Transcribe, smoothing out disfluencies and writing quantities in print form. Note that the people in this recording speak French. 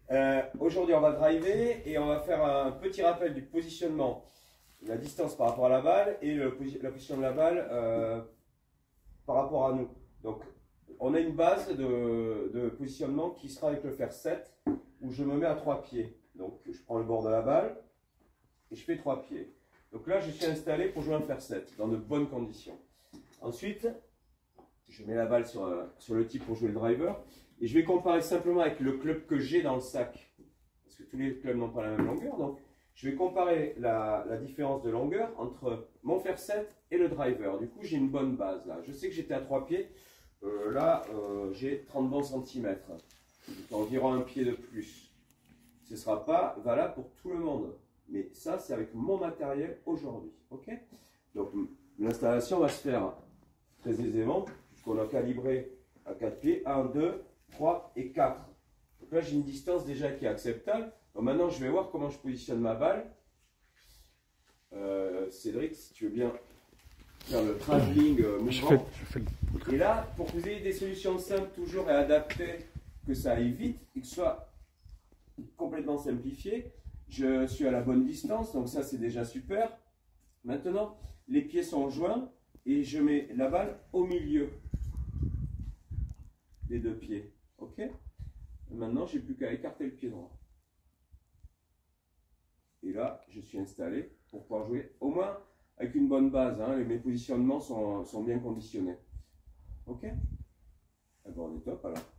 Aujourd'hui, on va driver et on va faire un petit rappel du positionnement, la distance par rapport à la balle et la position de la balle par rapport à nous. Donc, on a une base de positionnement qui sera avec le fer 7 où je me mets à 3 pieds. Donc, je prends le bord de la balle et je fais 3 pieds. Donc là, je suis installé pour jouer un fer 7 dans de bonnes conditions. Ensuite, je mets la balle sur le tee pour jouer le driver. Et je vais comparer simplement avec le club que j'ai dans le sac. Parce que tous les clubs n'ont pas la même longueur. Donc, je vais comparer la différence de longueur entre mon fer 7 et le driver. Du coup, j'ai une bonne base là. Je sais que j'étais à 3 pieds. J'ai 30 bons centimètres. Environ un pied de plus. Ce ne sera pas valable pour tout le monde. Mais ça, c'est avec mon matériel aujourd'hui. Ok? Donc, l'installation va se faire très aisément, puisqu'on a calibré à 4 pieds. 1, 2, 3 et 4. Donc là, j'ai une distance déjà qui est acceptable. Donc maintenant, je vais voir comment je positionne ma balle. Cédric, si tu veux bien faire le travelling mouvement. Et là, pour que vous ayez des solutions simples toujours et adaptées, que ça aille vite et que ce soit complètement simplifié, je suis à la bonne distance. Donc ça, c'est déjà super. Maintenant, les pieds sont joints et je mets la balle au milieu des deux pieds. Ok? Maintenant, j'ai plus qu'à écarter le pied droit. Et là, je suis installé pour pouvoir jouer au moins avec une bonne base. Hein, mes positionnements sont bien conditionnés. Ok? Ah bon, on est top alors.